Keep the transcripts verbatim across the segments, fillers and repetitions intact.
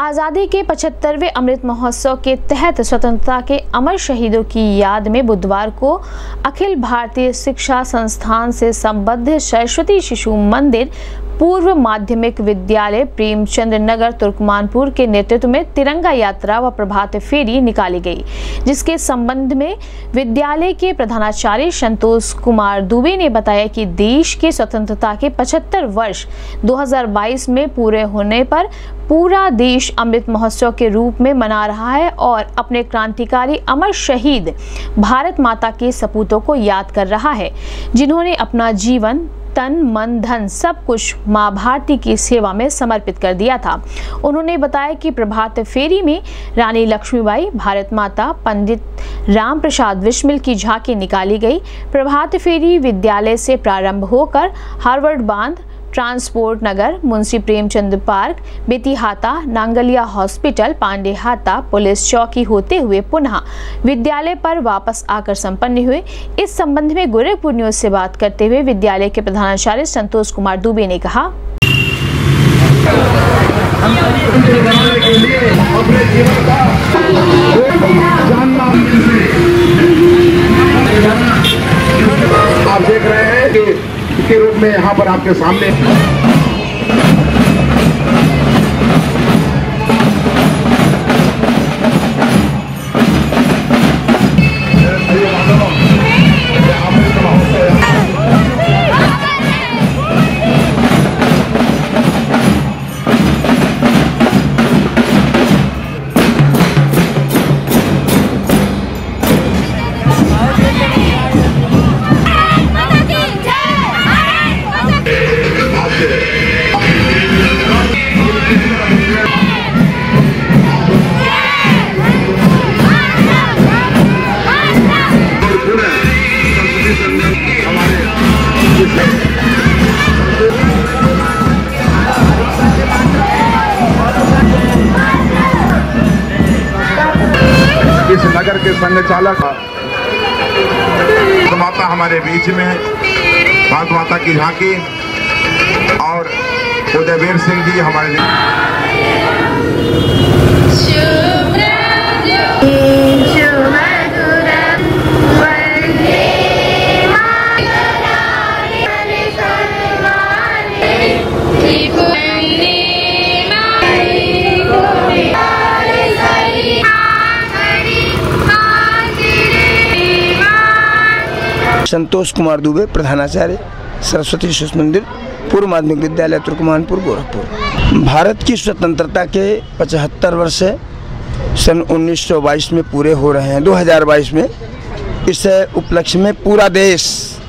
आज़ादी के पचहत्तरवें अमृत महोत्सव के तहत स्वतंत्रता के अमर शहीदों की याद में बुधवार को अखिल भारतीय शिक्षा संस्थान से संबद्ध सरस्वती शिशु मंदिर पूर्व माध्यमिक विद्यालय प्रेमचंद नगर तुर्कमानपुर के नेतृत्व में तिरंगा यात्रा व प्रभात फेरी निकाली गई, जिसके संबंध में विद्यालय के प्रधानाचार्य संतोष कुमार दुबे ने बताया कि देश के स्वतंत्रता के पचहत्तर वर्ष दो हज़ार बाईस में पूरे होने पर पूरा देश अमृत महोत्सव के रूप में मना रहा है और अपने क्रांतिकारी अमर शहीद भारत माता के सपूतों को याद कर रहा है, जिन्होंने अपना जीवन तन मन धन सब कुछ माँ भारती की सेवा में समर्पित कर दिया था। उन्होंने बताया कि प्रभात फेरी में रानी लक्ष्मीबाई, भारत माता, पंडित राम प्रसाद बिस्मिल की झांकी निकाली गई। प्रभात फेरी विद्यालय से प्रारंभ होकर Harbert Bandh, transport Nagar, Munshi Premchand park, Betiahata, Nangliya hospital, Pandeyhata, police चौकी होते हुए पुनः विद्यालय पर वापस आकर संपन्न हुए। इस संबंध में गोरखपुर न्यूज से बात करते हुए विद्यालय के प्रधानाचार्य संतोष कुमार दुबे ने कहा, आप देख रहे हैं कि के रूप में यहाँ पर आपके सामने इस नगर के संचालक माता हमारे बीच में भारत माता की झांकी और उदयवीर सिंह जी हमारे संतोष कुमार दुबे, प्रधानाचार्य, सरस्वती शिशु मंदिर, पूर्व माध्यमिक विद्यालय तुर्कमानपुर, गोरखपुर। भारत की स्वतंत्रता के पचहत्तर वर्ष सन उन्नीस सौ बाईस में पूरे हो रहे हैं। दो हज़ार बाईस में इस उपलक्ष्य में पूरा देश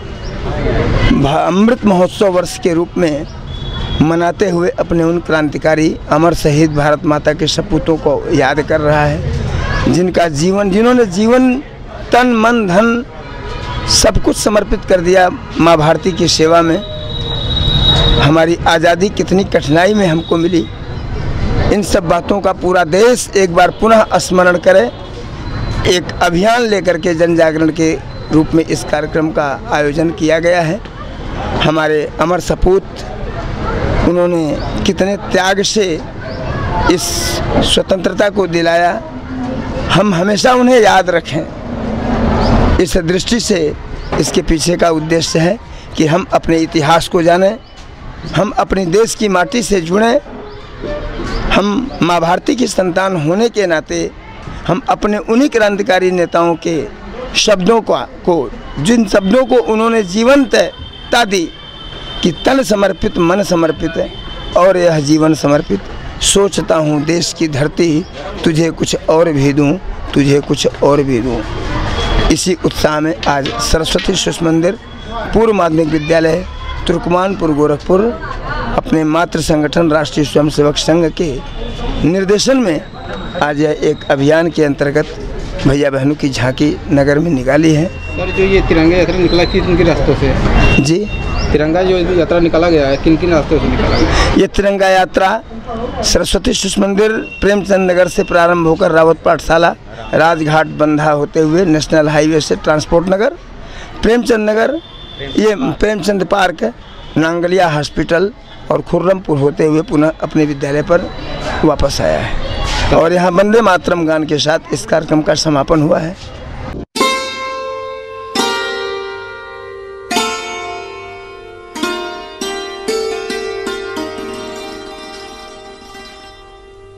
अमृत महोत्सव वर्ष के रूप में मनाते हुए अपने उन क्रांतिकारी अमर शहीद भारत माता के सपूतों को याद कर रहा है, जिनका जीवन जिन्होंने जीवन तन मन धन सब कुछ समर्पित कर दिया माँ भारती की सेवा में। हमारी आज़ादी कितनी कठिनाई में हमको मिली, इन सब बातों का पूरा देश एक बार पुनः स्मरण करे। एक अभियान लेकर के जन जागरण के रूप में इस कार्यक्रम का आयोजन किया गया है। हमारे अमर सपूत उन्होंने कितने त्याग से इस स्वतंत्रता को दिलाया, हम हमेशा उन्हें याद रखें। इस दृष्टि से इसके पीछे का उद्देश्य है कि हम अपने इतिहास को जानें, हम अपने देश की माटी से जुड़ें। हम माँ भारती की संतान होने के नाते हम अपने उन्हीं क्रांतिकारी नेताओं के शब्दों का को जिन शब्दों को उन्होंने जीवंतता दी कि तन समर्पित मन समर्पित है और यह जीवन समर्पित, सोचता हूँ देश की धरती तुझे कुछ और भी दूँ, तुझे कुछ और भी दूँ। इसी उत्साह में आज सरस्वती शिशु मंदिर पूर्व माध्यमिक विद्यालय तुर्कमानपुर गोरखपुर अपने मातृ संगठन राष्ट्रीय स्वयंसेवक संघ के निर्देशन में आज एक अभियान के अंतर्गत भैया बहनों की झांकी नगर में निकाली है। सर, जो ये तिरंगा यात्रा निकला किन किन रास्तों से? जी, तिरंगा जो यात्रा निकाला गया है किन किन रास्तों से निकाला गया? ये तिरंगा यात्रा सरस्वती शिशु मंदिर प्रेमचंद नगर से प्रारंभ होकर रावत पाठशाला, राजघाट बंधा होते हुए नेशनल हाईवे से ट्रांसपोर्ट नगर, प्रेमचंद नगर, ये प्रेमचंद पार्क, नांगलिया हॉस्पिटल, और खुर्रमपुर होते हुए पुनः अपने विद्यालय पर वापस आया है। और यहाँ वंदे मातरम गान के साथ इस कार्यक्रम का समापन हुआ है।